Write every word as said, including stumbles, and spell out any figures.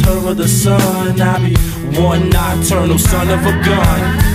her of the sun. I be one nocturnal son of a gun.